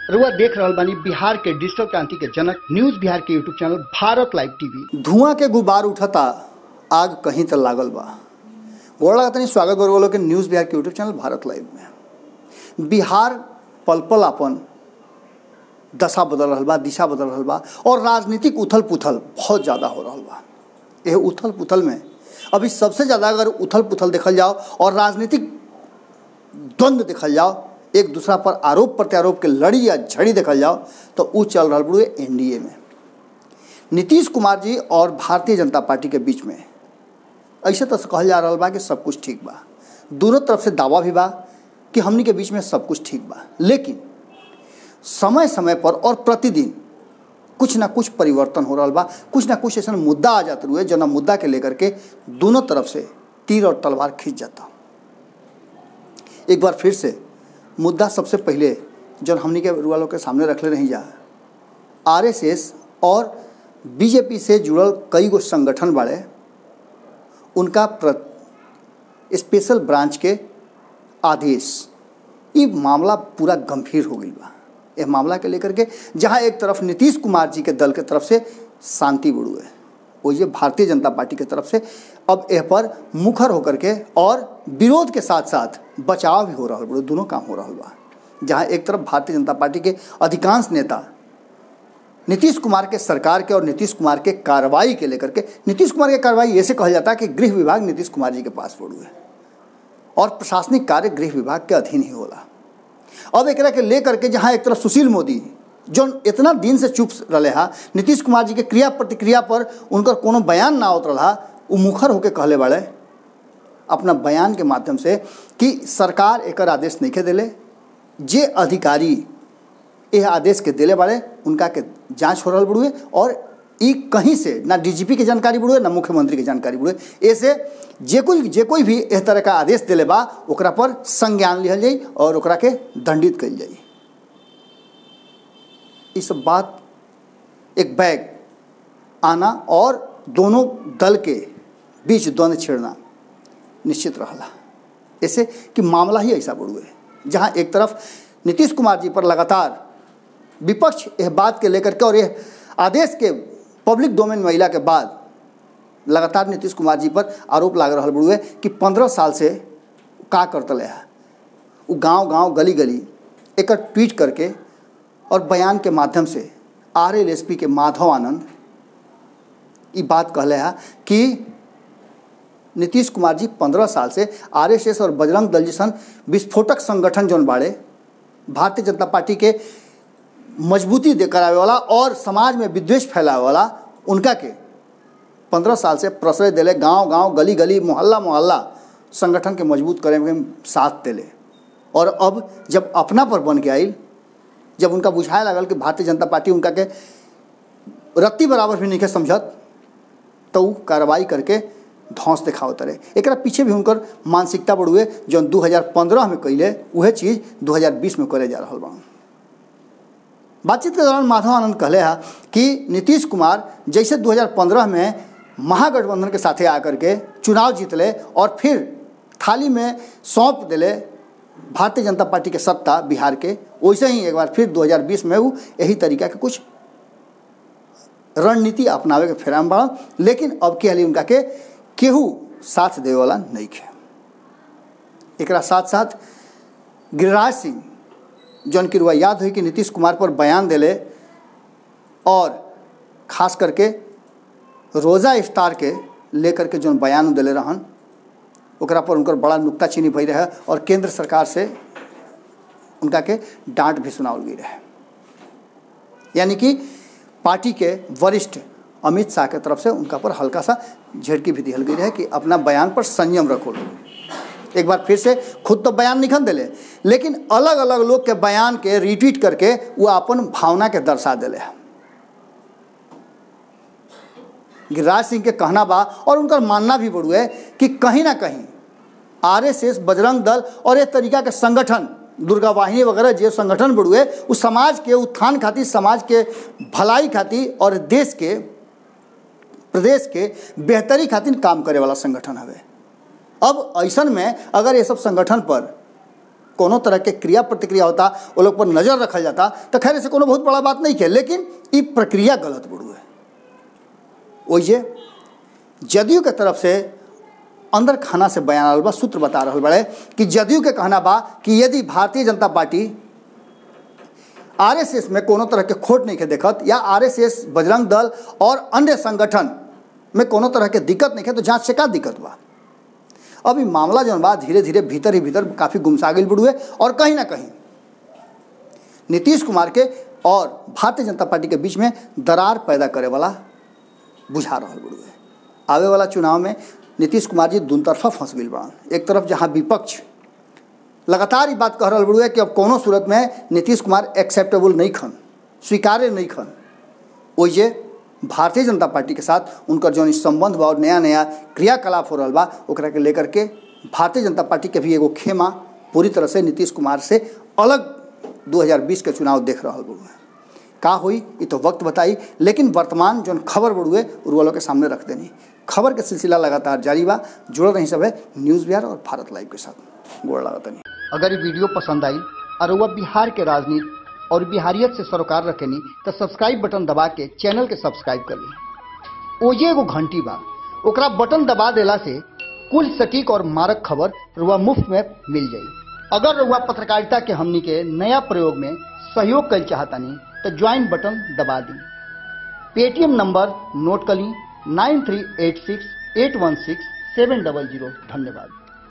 रुआ देख रहल बानी बिहार के डिजिटल क्रांति के जनक न्यूज बिहार के YouTube channel Bharat live TV. धुआं के गुबार उठता, आग कहीं तक लागल बा। गोड़ लगतनी स्वागत बरगोलो के न्यूज बिहार के यूट्यूब चैनल भारत लाइव में। बिहार पल पल अपन दशा बदल रहा बा, दिशा बदल रहा बा और राजनीतिक उथल पुथल बहुत ज़्यादा हो रहा बा। यह उथल पुथल में अभी सबसे ज़्यादा अगर उथल पुथल देखल जाओ और राजनीतिक द्वंद्व देखल जाओ, एक दूसरा पर आरोप प्रत्यारोप के लड़ी या झड़ी देखल जाओ तो वो चल रहा बड़े एनडीए में नीतीश कुमार जी और भारतीय जनता पार्टी के बीच में। ऐसे तो कहल जा रहा बा कि सब कुछ ठीक बा, दोनों तरफ से दावा भी बा कि हमनी के बीच में सब कुछ ठीक बा, लेकिन समय समय पर और प्रतिदिन कुछ ना कुछ परिवर्तन हो रहा बा। कुछ ना कुछ ऐसा मुद्दा आ जाते हुए जो मुद्दा के लेकर के दोनों तरफ से तीर और तलवार खींच जाता। एक बार फिर से मुद्दा सबसे पहले जो हमनी के वालों के सामने रखले रही जा, आरएसएस और बीजेपी से जुड़ल कई गो संगठन बाड़े, उनका स्पेशल ब्रांच के आदेश। ये मामला पूरा गंभीर हो गई बा। यह मामला के लेकर के जहां एक तरफ नीतीश कुमार जी के दल के तरफ से शांति बुड़ू है, वो ये भारतीय जनता पार्टी की तरफ से अब यह पर मुखर होकर के और विरोध के साथ साथ बचाव भी हो रहा है, दोनों काम हो रहा बा। जहां एक तरफ भारतीय जनता पार्टी के अधिकांश नेता नीतीश कुमार के सरकार के और नीतीश कुमार के कार्रवाई के लेकर के, नीतीश कुमार की कार्रवाई ऐसे कहा जाता है कि गृह विभाग नीतीश कुमार जी के पास पड़ू है और प्रशासनिक कार्य गृह विभाग के अधीन ही होला। अब एक के लेकर के जहां एक तरफ सुशील मोदी जो इतना दिन से चुप रहे हा, नीतीश कुमार जी के क्रिया प्रतिक्रिया पर उनका कोनो बयान ना होत रहा, वो मुखर होकर कहले बाड़े अपना बयान के माध्यम से कि सरकार एक आदेश नहीं के दिले, जे अधिकारी यह आदेश के दिले बाड़े उनका के जांच हो रहा बुड़ुए और ई कहीं से ना डीजीपी की जानकारी बुड़ुए ना मुख्यमंत्री की जानकारी बुड़ुए। ऐसे जे कोई भी इस तरह का आदेश दिले बा ओकरा पर संज्ञान लिहल जाई और ओकरा के दंडित कइल जाई। इस बात एक बैग आना और दोनों दल के बीच द्वंद्व छेड़ना निश्चित रहा। ऐसे कि मामला ही ऐसा बुड़ुए जहां एक तरफ नीतीश कुमार जी पर लगातार विपक्ष यह बात के लेकर के और यह आदेश के पब्लिक डोमेन में अइला के बाद लगातार नीतीश कुमार जी पर आरोप लाग रहा बुड़ुए कि 15 साल से का करतले है। वो गांव गली गली एक ट्वीट करके और बयान के माध्यम से आरएलएसपी के माधव आनंद ये बात कहले है कि नीतीश कुमार जी 15 साल से आरएसएस और बजरंग दल जैसन विस्फोटक संगठन जौन बाड़े भारतीय जनता पार्टी के मजबूती दे करावे वाला और समाज में विद्वेष फैलावे वाला उनका के 15 साल से प्रश्रय दिले, गांव गली गली मोहल्ला संगठन के मजबूत करे में साथ दिले। और अब जब अपना पर बन के आइल, जब उनका बुझाए लगल कि भारतीय जनता पार्टी उनका के रत्ती बराबर भी नहीं के समझत, तो वो कार्रवाई करके धौंस दिखावत रहे। एक पीछे भी उनकर मानसिकता बढ़ुए जो 2015 में कैले वह चीज़ 2020 में करे जा रहा बा। बातचीत के दौरान माधव आनंद कहले है कि नीतीश कुमार जैसे 2015 में महागठबंधन के साथे आकर के चुनाव जीतले और फिर थाली में सौंप दिले भारतीय जनता पार्टी के सत्ता बिहार के, वैसे ही एक बार फिर 2020 में वो यही तरीका के कुछ रणनीति अपनावे के फेराम बा। लेकिन अब के हाली उनका के केहू साथ देवे वाला नहीं है। एक साथ साथ गिरिराज सिंह जौन की रुआ याद हुई कि नीतीश कुमार पर बयान दिले और खास करके रोज़ा इफ्तार के लेकर के जौन बयान दिले रहन ओकरा पर उनकर बड़ा नुक्ताचीनी भई रहे और केंद्र सरकार से उनका के डांट भी सुनावल गई रहे। यानी कि पार्टी के वरिष्ठ अमित शाह के तरफ से उनका पर हल्का सा झटकी भी दिहल गई रहे कि अपना बयान पर संयम रखो। एक बार फिर से खुद तो बयान निखन दिले, लेकिन अलग अलग लोग के बयान के रिट्वीट करके वो अपन भावना के दर्शा दिले। गिरिराज सिंह के कहना बा और उनका मानना भी बड़ू है कि कहीं ना कहीं आरएसएस, बजरंग दल और एक तरीका के संगठन, दुर्गा वाहिनी वगैरह जो संगठन बड़ू है वो समाज के उत्थान खातिर, समाज के भलाई खातिर और देश के प्रदेश के बेहतरी खातिर काम करे वाला संगठन हवे। अब ऐसन में अगर ये सब संगठन पर कोनो तरह के क्रिया प्रतिक्रिया होता वो लोग पर नज़र रखल जाता तो खैर ऐसे कोनो बहुत बड़ा बात नहीं है, लेकिन ये प्रक्रिया गलत बुढ़ुए। वही जदयू के तरफ से अंदर खाना से बयान आल बा, सूत्र बता रहा बड़े कि जदयू के कहना बा कि यदि भारतीय जनता पार्टी आरएसएस में कोनो तरह के खोट नहीं के देखत या आरएसएस बजरंग दल और अन्य संगठन में कोनो तरह के दिक्कत नहीं है तो जांच से का दिक्कत बा। अब ये मामला जो बा धीरे धीरे भीतर ही भीतर काफ़ी गुमसा गई बुढ़ुए और कहीं ना कहीं नीतीश कुमार के और भारतीय जनता पार्टी के बीच में दरार पैदा करे वाला बुझा रहा बुढ़ुए। आवे वाला चुनाव में नीतीश कुमार जी दून तरफा फंस गई बड़ा। एक तरफ जहाँ विपक्ष लगातार ये बात कह रहा बुढ़ुए कि अब कोनो सूरत में नीतीश कुमार एक्सेप्टेबल नहीं खन, स्वीकार्य नहीं खन, वही भारतीय जनता पार्टी के साथ उनका जो संबंध बा और नया नया क्रियाकलाप हो रहा बा ओकरा के लेकर के भारतीय जनता पार्टी के भी एगो खेमा पूरी तरह से नीतीश कुमार से अलग 2020 के चुनाव देख रहा बुढ़ुए। का हुई ये तो वक्त बताई, लेकिन वर्तमान जो खबर बुढ़ुए उर्वालों के सामने रख देनी। खबर के सिलसिला लगातार जारी बा, जुड़ल रही सब है न्यूज़ बिहार और भारत लाइव के साथ। गोड़ लागत नहीं। अगर ये वीडियो पसंद आई और वह बिहार के राजनीति और बिहारियत से सरोकार रखेनी तो सब्सक्राइब बटन दबा के चैनल के सब्सक्राइब कर ली। ओजे एगो घंटी बा, ओकरा बटन दबा देला से कुल सटीक और मारक खबर रुआ मुफ्त में मिल जाई। अगर रुआ पत्रकारिता के हमनी के नया प्रयोग में सहयोग कर चाहतानी तो ज्वाइन बटन दबा दी। पेटीएम नंबर नोट कर ली 9386816700। धन्यवाद।